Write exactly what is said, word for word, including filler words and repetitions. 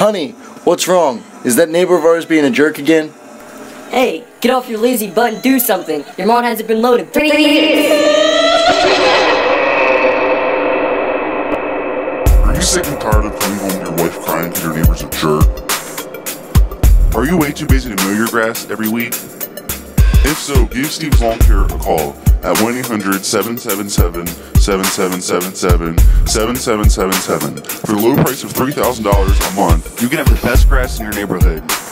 Honey, what's wrong? Is that neighbor of ours being a jerk again? Hey, get off your lazy butt and do something. Your lawn hasn't been loaded three years. Are you sick and tired of coming home to your wife crying because your neighbor's a jerk? Are you way too busy to mow your grass every week? If so, give Steve's Lawn Care a call at one eight hundred, seven seven seven, seven seven seven seven, seven seven seven seven. For the low price of three thousand dollars a month, you can have the best grass in your neighborhood.